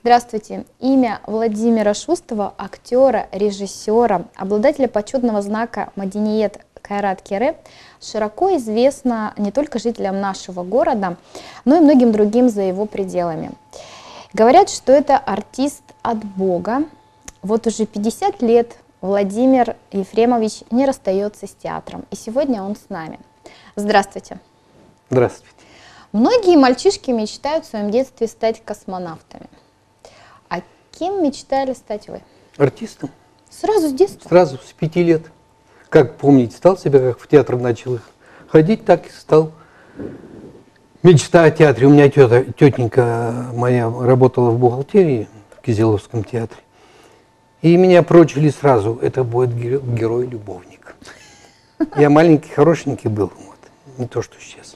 Здравствуйте. Имя Владимира Шустова, актера, режиссера, обладателя почетного знака Маданият Кайрат Кере, широко известно не только жителям нашего города, но и многим другим за его пределами. Говорят, что это артист от Бога. Вот уже 50 лет Владимир Ефремович не расстается с театром, и сегодня он с нами. Здравствуйте. Здравствуйте. Многие мальчишки мечтают в своем детстве стать космонавтами. А кем мечтали стать вы? Артистом. Сразу с детства? Сразу, с 5 лет. Как помните, стал себя, как в театр начал ходить, так и стал. Мечта о театре. У меня тетенька моя работала в бухгалтерии в Кизиловском театре. И меня прочили сразу, это будет герой-любовник. Я маленький, хорошенький был, вот. Не то, что сейчас.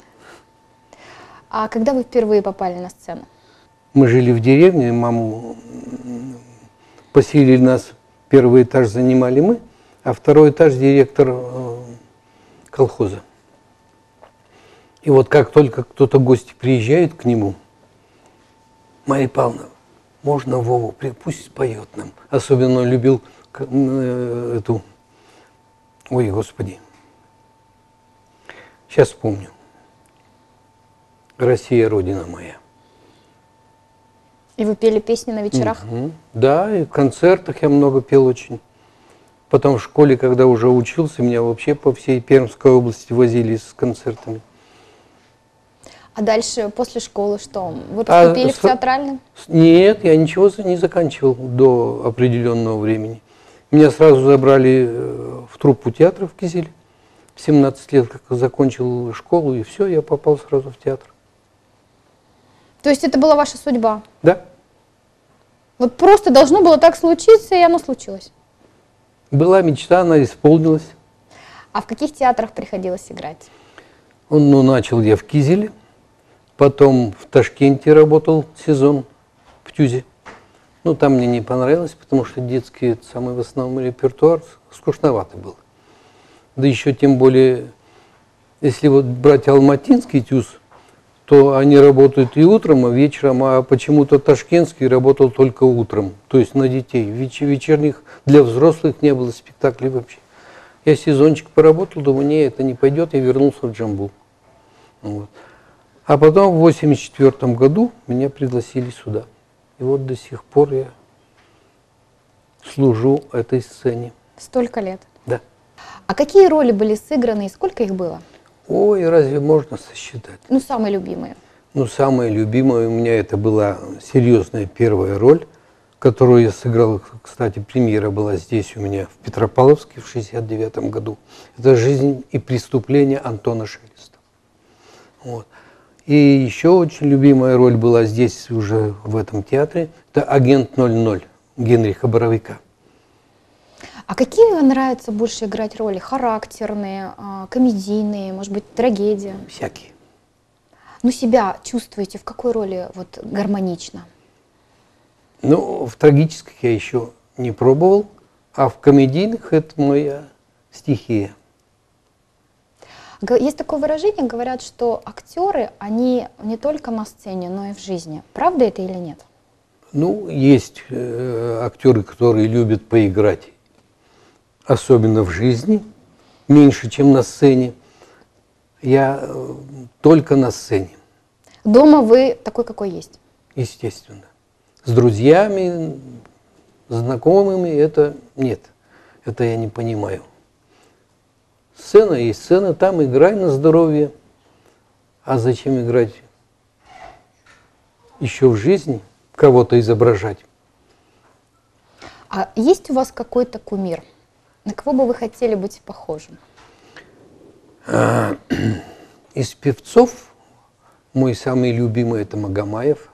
А когда вы впервые попали на сцену? Мы жили в деревне, маму поселили нас, первый этаж занимали мы, а второй этаж директор колхоза. И вот как только кто-то гости приезжает к нему, Мария Павловна, можно Вову, пусть споет нам. Особенно он любил эту, ой, Господи, сейчас вспомню. «Россия, Родина моя». И вы пели песни на вечерах? Да, и в концертах я много пел очень. Потом в школе, когда уже учился, меня вообще по всей Пермской области возили с концертами. А дальше, после школы, что? Вы поступили в театральный? Нет, я ничего не заканчивал до определенного времени. Меня сразу забрали в труппу театра в Кизиле. В 17 лет, как закончил школу, и все, я попал сразу в театр. То есть это была ваша судьба? Да. Вот просто должно было так случиться, и оно случилось? Была мечта, она исполнилась. А в каких театрах приходилось играть? Начал я в Кизиле, потом в Ташкенте работал сезон в Тюзе. Там мне не понравилось, потому что детский самый в основном репертуар скучноватый был. Да еще тем более, если вот брать алматинский Тюз, то они работают и утром, и вечером, а почему-то ташкентский работал только утром, то есть на детей. Вечерних для взрослых не было спектаклей вообще. Я сезончик поработал, думаю, не, это не пойдет, я вернулся в Джамбул. Вот. А потом в 1984 году меня пригласили сюда. И вот до сих пор я служу этой сцене. Столько лет? Да. А какие роли были сыграны и сколько их было? Ой, разве можно сосчитать? Самые любимые. Самая любимая у меня это была серьезная первая роль, которую я сыграл, кстати, премьера была здесь у меня в Петропавловске в 1969 году. Это «Жизнь и преступление» Антона Шелеста. Вот. И еще очень любимая роль была здесь уже в этом театре. Это «Агент 00» Генриха Боровика. А какие вам нравится больше играть роли? Характерные, комедийные, может быть, трагедия? Всякие. Себя чувствуете в какой роли вот гармонично? В трагических я еще не пробовал, а в комедийных это моя стихия. Есть такое выражение, говорят, что актеры, они не только на сцене, но и в жизни. Правда это или нет? Есть актеры, которые любят поиграть, особенно в жизни, меньше, чем на сцене. Я только на сцене. Дома вы такой, какой есть? Естественно. С друзьями, знакомыми это нет. Это я не понимаю. Сцена есть сцена, там играй на здоровье. А зачем играть еще в жизни, кого-то изображать? А есть у вас какой-то кумир? На кого бы вы хотели быть похожим? Из певцов мой самый любимый это Магомаев.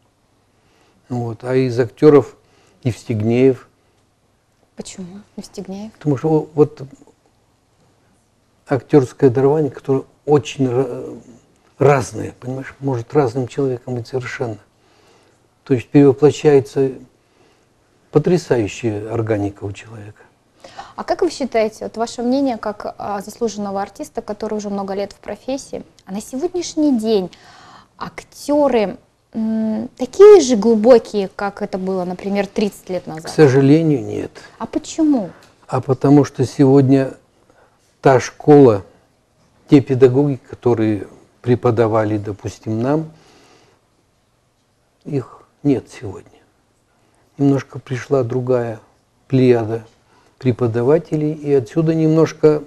А из актеров Евстигнеев. Почему Евстигнеев? Потому что вот актерское дарование, которое очень разное, понимаешь, может разным человеком быть совершенно. То есть перевоплощается потрясающая органика у человека. А как вы считаете, вот ваше мнение как заслуженного артиста, который уже много лет в профессии, а на сегодняшний день актеры такие же глубокие, как это было, например, 30 лет К назад? сожалению, нет. А почему? А потому что сегодня та школа, те педагоги, которые преподавали, допустим, нам, их нет сегодня. Немножко пришла другая плеяда преподавателей, и отсюда немножко,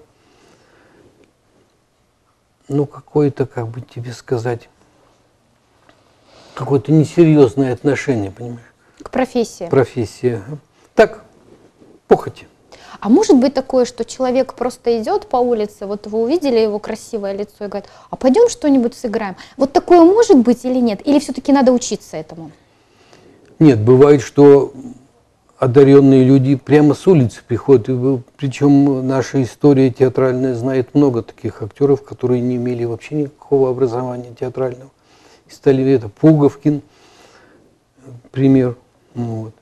ну, какое-то, как бы тебе сказать, какое-то несерьезное отношение, понимаешь? К профессии. Профессия. Так, похоть. А может быть такое, что человек просто идет по улице, вот вы увидели его красивое лицо и говорит, а пойдем что-нибудь сыграем? Вот такое может быть или нет? Или все-таки надо учиться этому? Нет, бывает, что одаренные люди прямо с улицы приходят. Причем наша история театральная знает много таких актеров, которые не имели вообще никакого образования театрального. И стали это Пуговкин, пример. Ну, вот.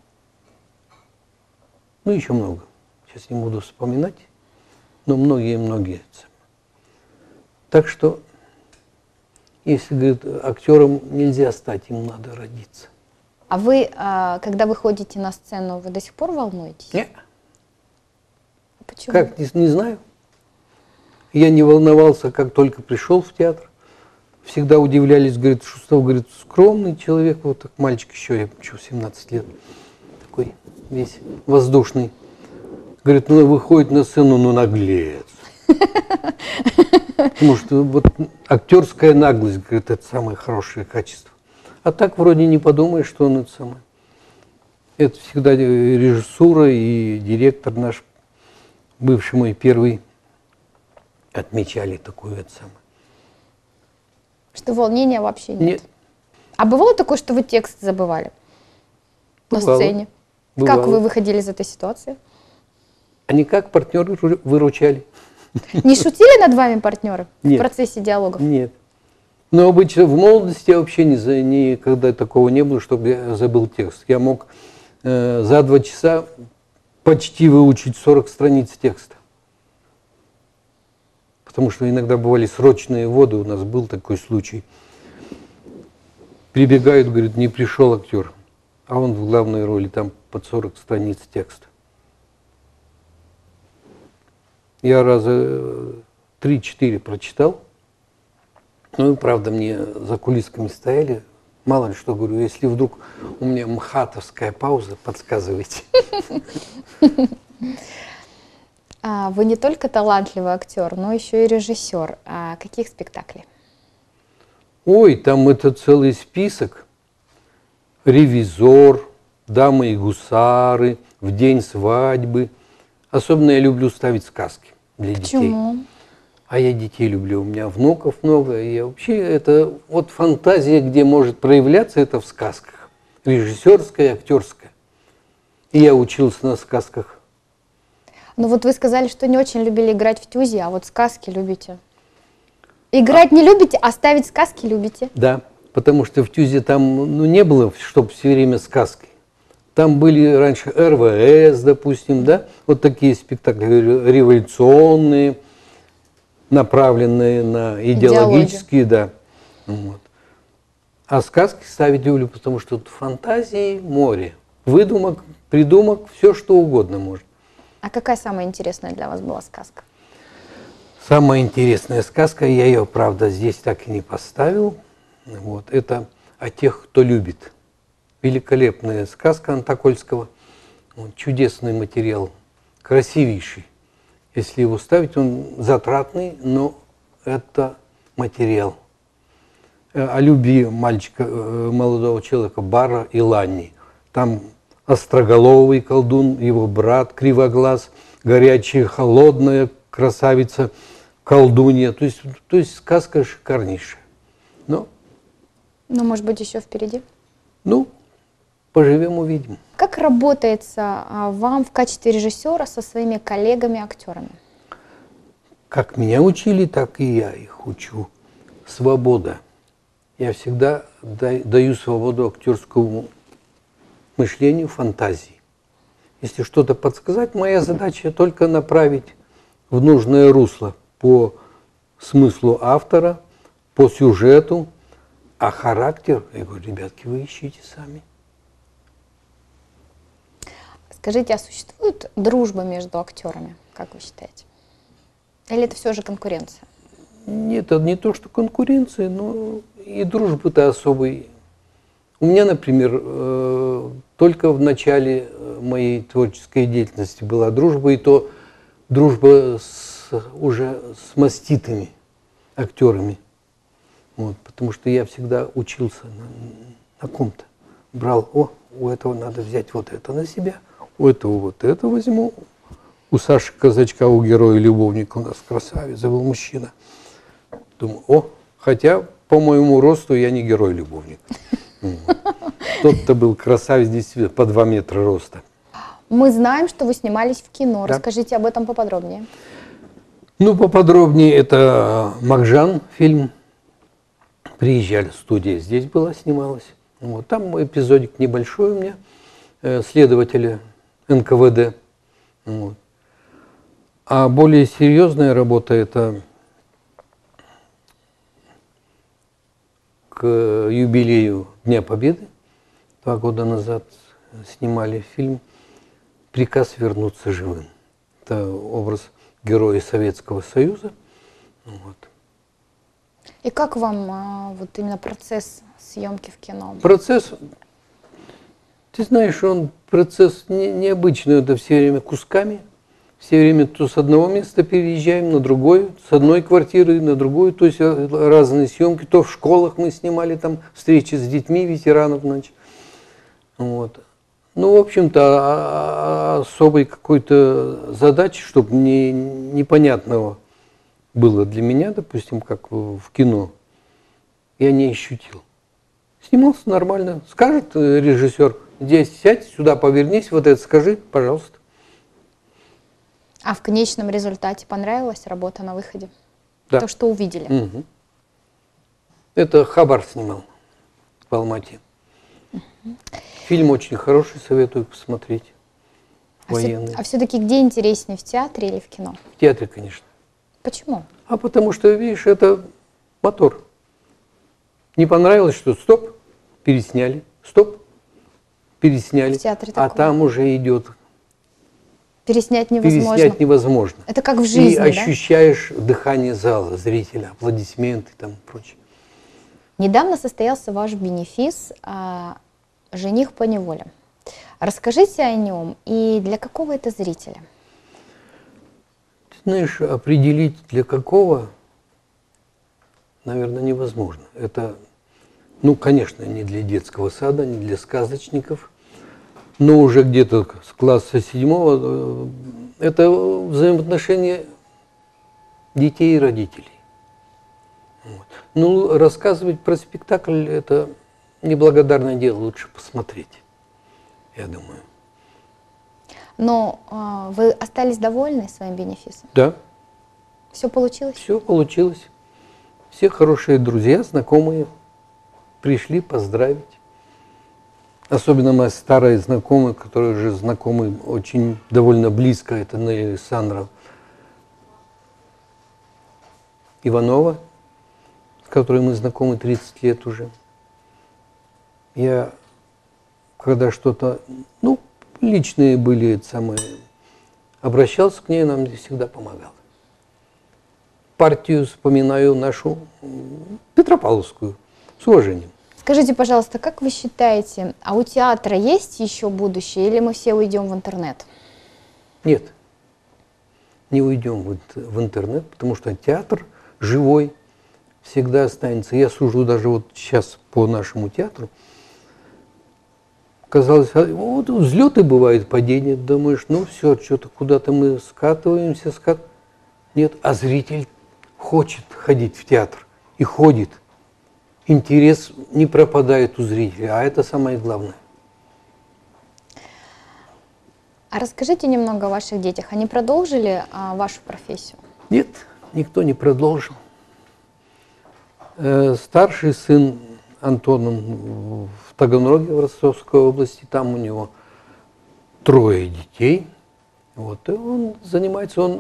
Ну, еще много. Сейчас не буду вспоминать, но многие-многие. Так что, если, говорит, актером нельзя стать, им надо родиться. А вы, когда выходите на сцену, вы до сих пор волнуетесь? Нет. Почему? Как, не знаю. Я не волновался, как только пришел в театр. Всегда удивлялись, говорит, Шустов, говорит, скромный человек, вот так мальчик еще, я 17 лет, такой весь воздушный. Говорит, ну выходит на сцену, ну наглец. Потому что вот актерская наглость, говорит, это самое хорошее качество. А так вроде не подумаешь, что он это самое. Это всегда режиссура и директор наш, бывший мой первый, отмечали такую это самое. Что волнения вообще нет? Нет. А бывало такое, что вы текст забывали на сцене? Бывало. Как вы выходили из этой ситуации? Они как партнеры выручали. Не шутили над вами партнеры в Нет. процессе диалогов? Нет. Но обычно в молодости я вообще никогда такого не было, чтобы я забыл текст. Я мог за 2 часа почти выучить 40 страниц текста. Потому что иногда бывали срочные вводы, у нас был такой случай. Прибегают, говорит, не пришел актер, а он в главной роли, там под 40 страниц текста. Я раза 3-4 прочитал. Ну и правда, мне за кулисками стояли. Мало ли что говорю, если вдруг у меня мхатовская пауза, подсказывайте. Вы не только талантливый актер, но еще и режиссер. А каких спектаклей? Ой, там это целый список. «Ревизор», «Дамы и гусары», «В день свадьбы». Особенно я люблю ставить сказки для детей. Почему? А я детей люблю, у меня внуков много. И вообще это вот фантазия, где может проявляться, это в сказках. Режиссерская, актерская. И я учился на сказках. Ну вот вы сказали, что не очень любили играть в тюзе, а вот сказки любите. Играть не любите, а ставить сказки любите? Да, потому что в тюзе там не было, чтобы все время сказки. Там были раньше РВС, допустим, да, вот такие спектакли революционные, направленные на идеологические, да. Вот. А сказки ставить люблю, потому что тут фантазии море, выдумок, придумок, все что угодно можно. А какая самая интересная для вас была сказка? Самая интересная сказка, я ее, правда, здесь так и не поставил, вот, это «О тех, кто любит». Великолепная сказка Антокольского, вот, чудесный материал, красивейший. Если его ставить, он затратный, но это материал. О любви мальчика, молодого человека, Бара и Ланни. Там остроголовый колдун, его брат Кривоглаз, горячая, холодная красавица, колдунья. То есть сказка шикарнейшая. Но, может быть, еще впереди? Ну, поживем, увидим. Как работается вам в качестве режиссера со своими коллегами-актерами? Как меня учили, так и я их учу. Свобода. Я всегда даю свободу актерскому мышлению, фантазии. Если что-то подсказать, моя задача только направить в нужное русло по смыслу автора, по сюжету, А характер, я говорю, ребятки, вы ищите сами. Скажите, а существует дружба между актерами, как вы считаете? Или это все же конкуренция? Нет, это не то, что конкуренция, но и дружбы-то особой. У меня, например, только в начале моей творческой деятельности была дружба, и то дружба уже с маститыми актерами. Вот, потому что я всегда учился на ком-то. Брал, у этого надо взять вот это на себя, у этого вот это возьму. У Саши Казачка, у героя-любовника у нас красавец был мужчина. Думаю, хотя по моему росту я не герой-любовник. Тот-то был красавец, действительно, по 2 метра роста. Мы знаем, что вы снимались в кино. Да. Расскажите об этом поподробнее. Ну, поподробнее, это Махжан фильм. Приезжали, студия здесь была, снималась. Вот. Там эпизодик небольшой у меня, следователя НКВД. Вот. А более серьезная работа — это к юбилею Дня Победы 2 года назад снимали фильм «Приказ вернуться живым». Это образ героя Советского Союза. Вот. И как вам вот именно процесс съемки в кино? Процесс, ты знаешь, он процесс необычный, это все время кусками. Все время то с одного места переезжаем на другое, с одной квартиры на другую, то есть разные съемки. То в школах мы снимали там встречи с детьми ветеранов, значит. Вот. Ну, в общем-то, особой какой-то задачи, чтобы непонятного было для меня, допустим, как в кино, я не ощутил. Снимался нормально. Скажет режиссер, здесь сядь, сюда повернись, вот это скажи, пожалуйста. А в конечном результате понравилась работа на выходе? Да. То, что увидели? Угу. Это Хабар снимал в Алмате. Фильм очень хороший, советую посмотреть. Военный. А все-таки где интереснее, в театре или в кино? В театре, конечно. Почему? А потому что, видишь, это мотор. Не понравилось, что стоп, пересняли, стоп, пересняли. В театре а такое. там уже идет. Переснять невозможно. Переснять невозможно. Это как в жизни, И да? ощущаешь дыхание зала, зрителя, аплодисменты и тому прочее. Недавно состоялся ваш бенефис «Жених по неволе». Расскажите о нем и для какого это зрителя? Ты знаешь, определить для какого, наверное, невозможно. Это, ну, конечно, не для детского сада, не для сказочников, но уже где-то с класса 7 это взаимоотношения детей и родителей. Вот. Ну, рассказывать про спектакль – это неблагодарное дело, лучше посмотреть, я думаю. Но вы остались довольны своим бенефисом? Да. Все получилось? Все получилось. Все хорошие друзья, знакомые пришли поздравить. Особенно моя старая знакомая, которая уже знакомы очень довольно близко, это Нелли Александровна Иванова, с которой мы знакомы 30 лет уже. Я, когда что-то, ну, личные были, обращался к ней, она мне всегда помогала. Партию вспоминаю нашу Петропавловскую с уважением. Скажите, пожалуйста, как вы считаете, а у театра есть еще будущее, или мы все уйдем в интернет? Нет, не уйдем в интернет, потому что театр живой всегда останется. Я сужу даже вот сейчас по нашему театру. Казалось, вот взлеты бывают, падения, думаешь, ну все, что-то куда-то мы скатываемся. Нет, а зритель хочет ходить в театр и ходит. Интерес не пропадает у зрителя, а это самое главное. А расскажите немного о ваших детях. Они продолжили вашу профессию? Нет, никто не продолжил. Старший сын Антон в Таганроге, в Ростовской области, там у него 3 детей. Вот, и он занимается, он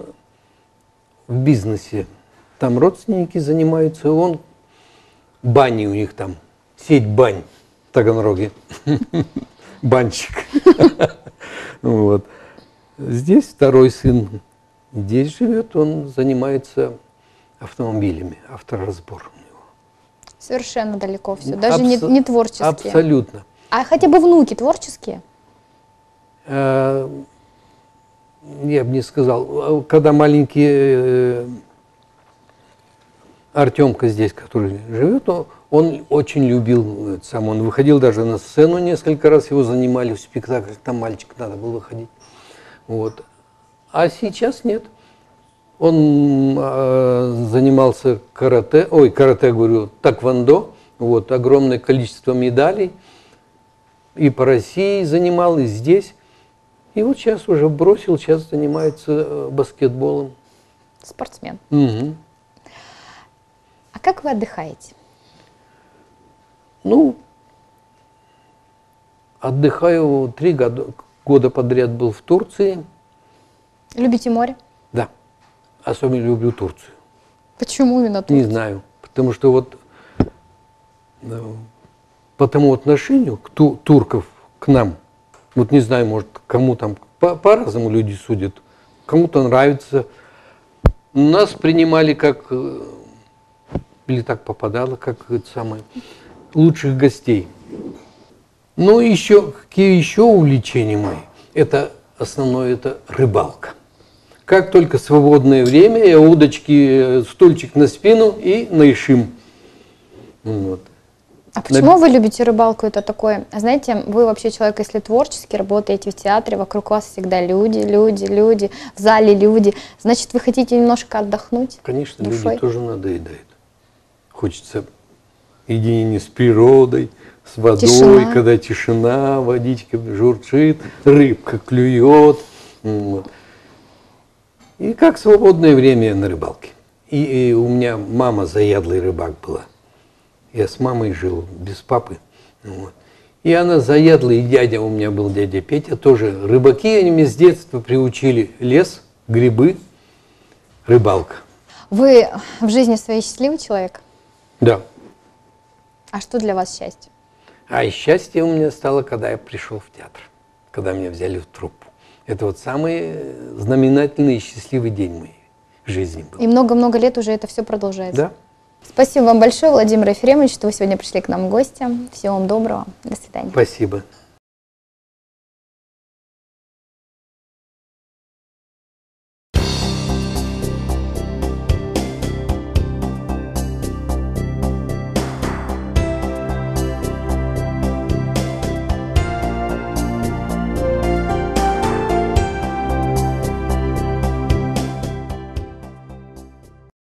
в бизнесе. Там родственники занимаются, он бани у них там сеть бань в Таганроге. Банщик. Вот. Здесь второй сын здесь живет, он занимается автомобилями, авторазбор у него. Совершенно далеко все, даже не творческие. Абсолютно. А хотя бы внуки творческие? Я бы не сказал. Когда маленький Артемка здесь, который живет, он очень любил сам. Он выходил даже на сцену несколько раз, его занимали в спектаклях, там мальчик надо было ходить. Вот. А сейчас нет. Он занимался карате, говорю, тэквондо, вот, огромное количество медалей. И по России занимал, и здесь. И вот сейчас уже бросил, сейчас занимается баскетболом. Спортсмен. Угу. А как вы отдыхаете? Ну, отдыхаю 3 года подряд был в Турции. Любите море? Да, особенно люблю Турцию. Почему именно Турцию? Не знаю, потому что вот по тому отношению к турков к нам, вот не знаю, может, кому там, по-разному люди судят, кому-то нравится. Нас принимали как, или так попадало, как лучших гостей. Ну, какие еще увлечения мои? Это основное, это рыбалка. Как только свободное время, я удочки, стульчик на спину и на ишим. Вот. А почему вы любите рыбалку? Это такое, знаете, вы вообще человек, если творческий, работаете в театре, вокруг вас всегда люди, в зале люди. Значит, вы хотите немножко отдохнуть? Конечно, душой? люди тоже надоедают. Хочется единения с природой, с водой, тишина. Когда тишина, водичка журчит, рыбка клюет. Вот. И как свободное время на рыбалке. И у меня мама заядлый рыбак была. Я с мамой жил, без папы. Вот. И она заядлая, и дядя у меня был, дядя Петя, тоже рыбаки. Они меня с детства приучили: лес, грибы, рыбалка. Вы в жизни своей счастливый человек? Да. А что для вас счастье? А и счастье у меня стало, когда я пришел в театр, когда меня взяли в труппу. Это вот самый знаменательный и счастливый день в моей жизни был. И много-много лет уже это все продолжается? Да. Спасибо вам большое, Владимир Ефремович, что вы сегодня пришли к нам в гости. Всего вам доброго. До свидания. Спасибо.